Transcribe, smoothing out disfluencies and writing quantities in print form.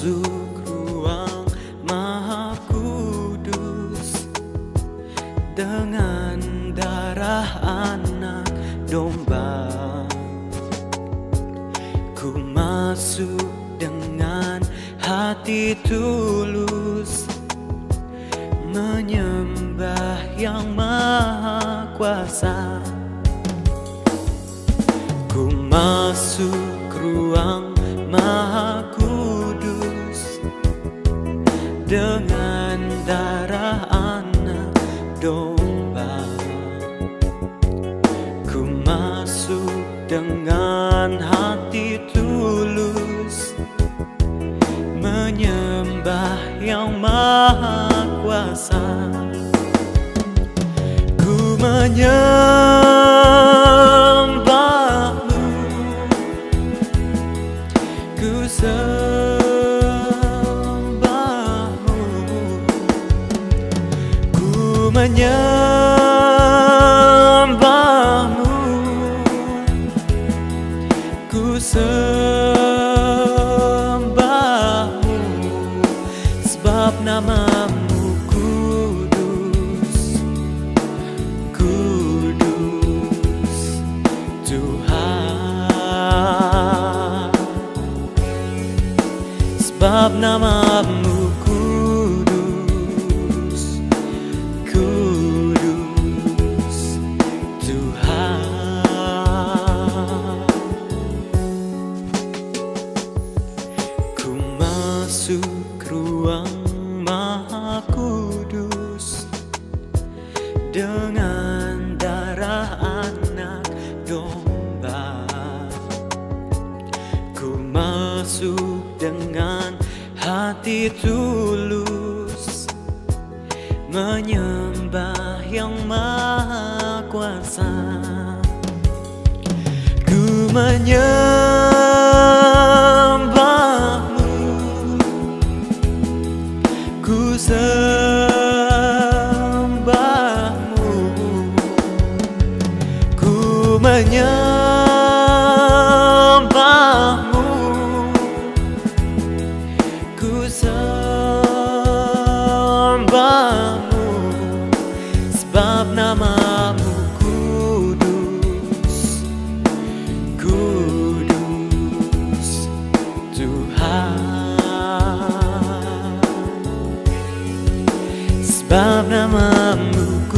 masuk ruang Maha Kudus dengan darah anak domba. Ku masuk dengan hati tulus, menyembah yang Maha Kuasa. Ku masuk ruang Maha Kudus dengan darah anak domba. Ku masuk dengan hati tulus, menyembah yang Maha Kuasa. Ku menyembahmu, ku sembahmu, ku menyembahmu, ku sembahmu, sebab namamu kudus, kudus Tuhan. Sebab namamu kudus, kudus Tuhan. Ku masuk ruang Maha Kudus dengan darah anak domba. Ku masuk dengan hati tulus, menyembah yang Maha Kuasa. Ku menyembahmu, ku sembahmu, ku menyembahmu, ku sembahmu, sebab namamu kudus, kudus Tuhan. Sebab namamu